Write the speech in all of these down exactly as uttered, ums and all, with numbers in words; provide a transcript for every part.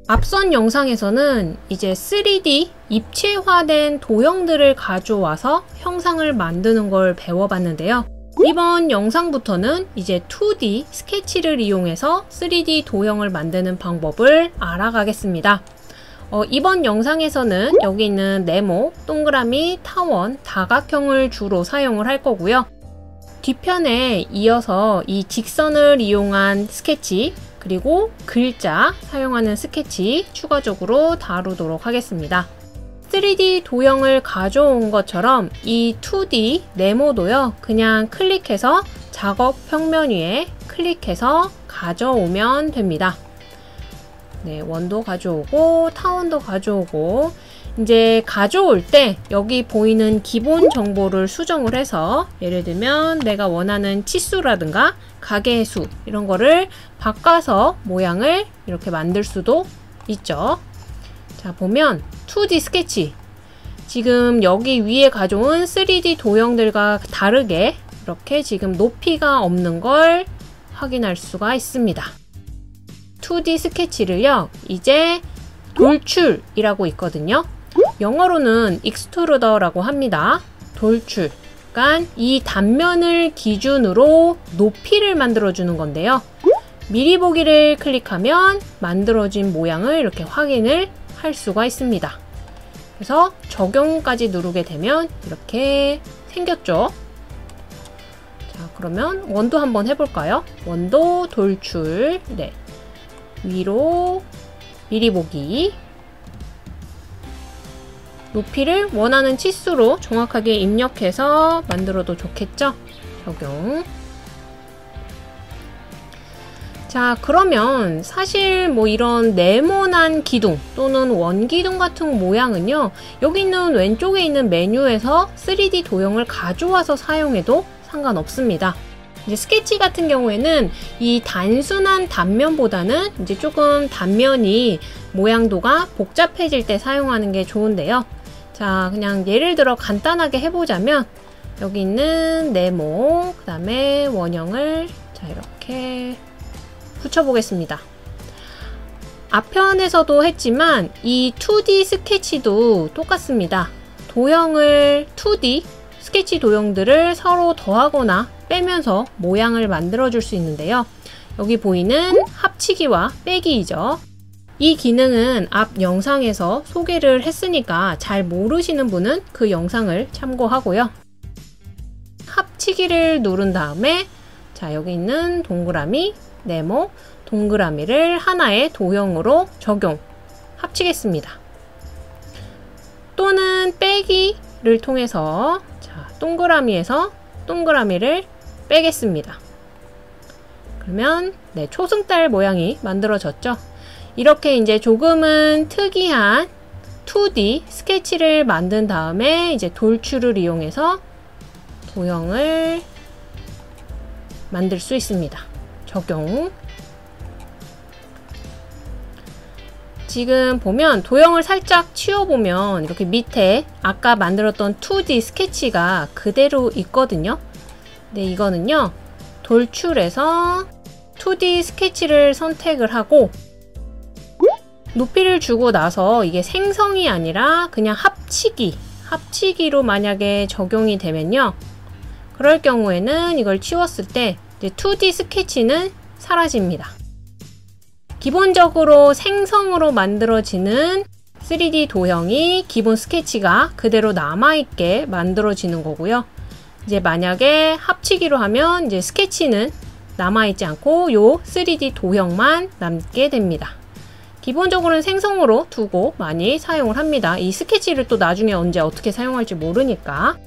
앞선 영상에서는 이제 쓰리디 입체화된 도형들을 가져와서 형상을 만드는 걸 배워봤는데요. 이번 영상부터는 이제 투디 스케치를 이용해서 쓰리디 도형을 만드는 방법을 알아가겠습니다. 어, 이번 영상에서는 여기 있는 네모, 동그라미, 타원, 다각형을 주로 사용을 할 거고요. 뒤편에 이어서 이 직선을 이용한 스케치, 그리고 글자 사용하는 스케치 추가적으로 다루도록 하겠습니다. 쓰리디 도형을 가져온 것처럼 이 투디 네모도요, 그냥 클릭해서 작업 평면 위에 클릭해서 가져오면 됩니다. 네, 원도 가져오고 타원도 가져오고, 이제 가져올 때 여기 보이는 기본 정보를 수정을 해서, 예를 들면 내가 원하는 치수라든가 가게의 수 이런 거를 바꿔서 모양을 이렇게 만들 수도 있죠. 자, 보면 투디 스케치, 지금 여기 위에 가져온 쓰리디 도형들과 다르게 이렇게 지금 높이가 없는 걸 확인할 수가 있습니다. 투디 스케치를요, 이제 돌출이라고 있거든요. 영어로는 익스트루더라고 합니다. 돌출. 그러니까 이 단면을 기준으로 높이를 만들어주는 건데요. 미리 보기를 클릭하면 만들어진 모양을 이렇게 확인을 할 수가 있습니다. 그래서 적용까지 누르게 되면 이렇게 생겼죠. 자, 그러면 원도 한번 해볼까요? 원도 돌출. 네. 위로 미리 보기. 높이를 원하는 치수로 정확하게 입력해서 만들어도 좋겠죠? 적용. 자, 그러면 사실 뭐 이런 네모난 기둥 또는 원기둥 같은 모양은요, 여기 있는 왼쪽에 있는 메뉴에서 쓰리디 도형을 가져와서 사용해도 상관없습니다. 이제 스케치 같은 경우에는 이 단순한 단면보다는 이제 조금 단면이 모양도가 복잡해질 때 사용하는 게 좋은데요. 자, 그냥 예를 들어 간단하게 해보자면 여기 있는 네모, 그 다음에 원형을 자 이렇게 붙여보겠습니다. 앞편에서도 했지만 이 투디 스케치도 똑같습니다. 도형을 투디 스케치 도형들을 서로 더하거나 빼면서 모양을 만들어 줄 수 있는데요. 여기 보이는 합치기와 빼기이죠. 이 기능은 앞 영상에서 소개를 했으니까 잘 모르시는 분은 그 영상을 참고하고요. 합치기를 누른 다음에 자, 여기 있는 동그라미, 네모, 동그라미를 하나의 도형으로 적용, 합치겠습니다. 또는 빼기를 통해서 자, 동그라미에서 동그라미를 빼겠습니다. 그러면 네, 초승달 모양이 만들어졌죠. 이렇게 이제 조금은 특이한 투디 스케치를 만든 다음에 이제 돌출을 이용해서 도형을 만들 수 있습니다. 적용. 지금 보면 도형을 살짝 치워보면 이렇게 밑에 아까 만들었던 투디 스케치가 그대로 있거든요. 네, 이거는요, 돌출해서 투디 스케치를 선택을 하고 높이를 주고 나서 이게 생성이 아니라 그냥 합치기, 합치기로 만약에 적용이 되면요, 그럴 경우에는 이걸 치웠을 때 이제 투디 스케치는 사라집니다. 기본적으로 생성으로 만들어지는 쓰리디 도형이 기본 스케치가 그대로 남아있게 만들어지는 거고요. 이제 만약에 합치기로 하면 이제 스케치는 남아있지 않고 요 쓰리디 도형만 남게 됩니다. 기본적으로는 생성으로 두고 많이 사용을 합니다. 이 스케치를 또 나중에 언제 어떻게 사용할지 모르니까.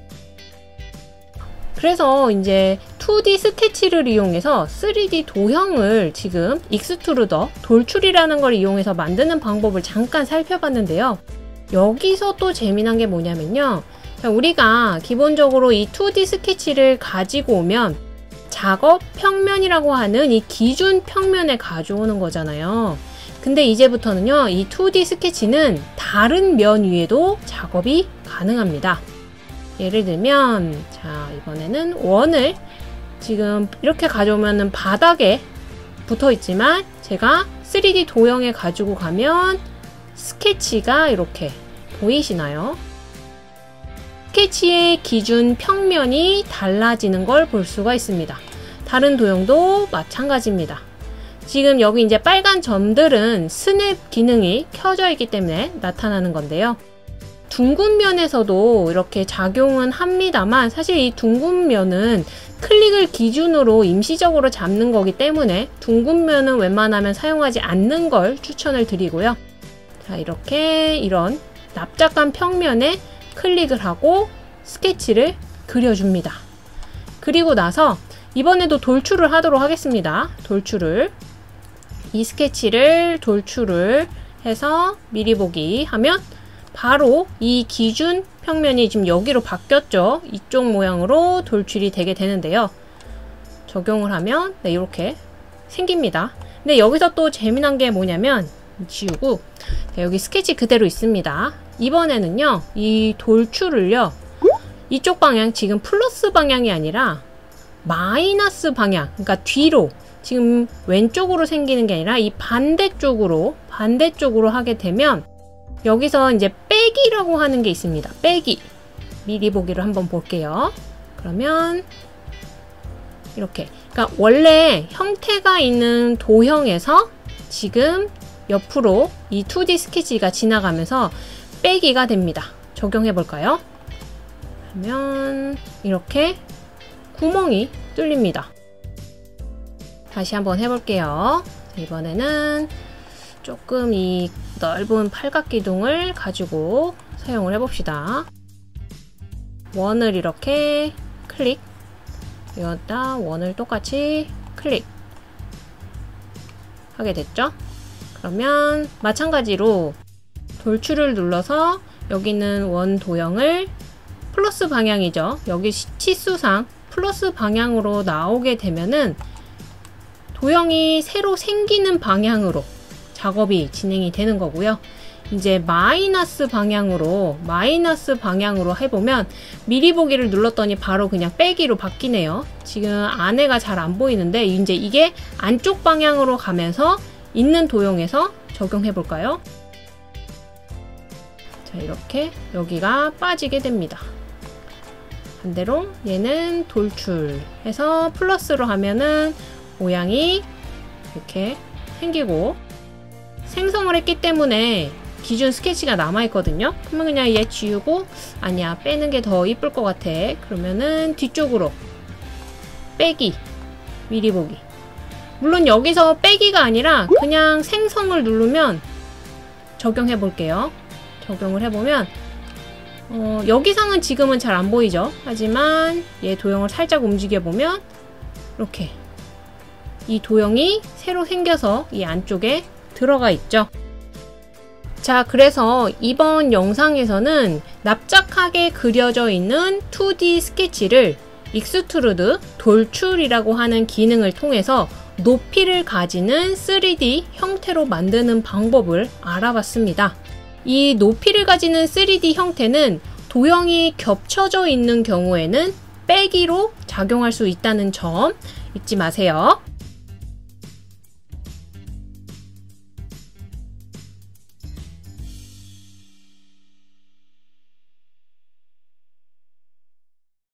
그래서 이제 투디 스케치를 이용해서 쓰리디 도형을 지금 익스트루더, 돌출이라는 걸 이용해서 만드는 방법을 잠깐 살펴봤는데요. 여기서 또 재미난 게 뭐냐면요. 자, 우리가 기본적으로 이 투디 스케치를 가지고 오면 작업 평면이라고 하는 이 기준 평면에 가져오는 거잖아요. 근데 이제부터는요, 이 투디 스케치는 다른 면 위에도 작업이 가능합니다. 예를 들면 자, 이번에는 원을 지금 이렇게 가져오면은 바닥에 붙어 있지만 제가 쓰리디 도형에 가지고 가면 스케치가 이렇게 보이시나요? 스케치의 기준 평면이 달라지는 걸 볼 수가 있습니다. 다른 도형도 마찬가지입니다. 지금 여기 이제 빨간 점들은 스냅 기능이 켜져 있기 때문에 나타나는 건데요. 둥근 면에서도 이렇게 작용은 합니다만 사실 이 둥근 면은 클릭을 기준으로 임시적으로 잡는 거기 때문에 둥근 면은 웬만하면 사용하지 않는 걸 추천을 드리고요. 자, 이렇게 이런 납작한 평면에 클릭을 하고 스케치를 그려줍니다. 그리고 나서 이번에도 돌출을 하도록 하겠습니다. 돌출을 이 스케치를 돌출을 해서 미리 보기 하면 바로 이 기준 평면이 지금 여기로 바뀌었죠. 이쪽 모양으로 돌출이 되게 되는데요. 적용을 하면 네, 이렇게 생깁니다. 근데 여기서 또 재미난 게 뭐냐면 지우고 네, 여기 스케치 그대로 있습니다. 이번에는요 이 돌출을요 이쪽 방향, 지금 플러스 방향이 아니라 마이너스 방향, 그러니까 뒤로, 지금 왼쪽으로 생기는 게 아니라 이 반대쪽으로 반대쪽으로 하게 되면 여기서 이제 빼기라고 하는 게 있습니다. 빼기. 미리 보기를 한번 볼게요. 그러면 이렇게, 그러니까 원래 형태가 있는 도형에서 지금 옆으로 이 투디 스케치가 지나가면서 빼기가 됩니다. 적용해 볼까요? 그러면 이렇게 구멍이 뚫립니다. 다시 한번 해볼게요. 이번에는 조금 이 넓은 팔각기둥을 가지고 사용을 해봅시다. 원을 이렇게 클릭, 여기다 원을 똑같이 클릭 하게 됐죠? 그러면 마찬가지로 돌출을 눌러서 여기 있는 원 도형을 플러스 방향이죠. 여기 치수상 플러스 방향으로 나오게 되면은 도형이 새로 생기는 방향으로 작업이 진행이 되는 거고요. 이제 마이너스 방향으로 마이너스 방향으로 해보면 미리 보기를 눌렀더니 바로 그냥 빼기로 바뀌네요. 지금 안에가 잘 안 보이는데 이제 이게 안쪽 방향으로 가면서 있는 도형에서 적용해 볼까요? 자, 이렇게 여기가 빠지게 됩니다. 반대로 얘는 돌출해서 플러스로 하면은 모양이 이렇게 생기고, 생성을 했기 때문에 기준 스케치가 남아있거든요. 그러면 그냥 얘 지우고, 아니야 빼는 게 더 이쁠 것 같아. 그러면은 뒤쪽으로 빼기, 미리 보기. 물론 여기서 빼기가 아니라 그냥 생성을 누르면 적용해 볼게요. 적용을 해보면 어, 여기상은 지금은 잘 안 보이죠. 하지만 얘 도형을 살짝 움직여 보면 이렇게 이 도형이 새로 생겨서 이 안쪽에 들어가 있죠. 자, 그래서 이번 영상에서는 납작하게 그려져 있는 투디 스케치를 익스트루드, 돌출이라고 하는 기능을 통해서 높이를 가지는 쓰리디 형태로 만드는 방법을 알아봤습니다. 이 높이를 가지는 쓰리디 형태는 도형이 겹쳐져 있는 경우에는 빼기로 작용할 수 있다는 점 잊지 마세요.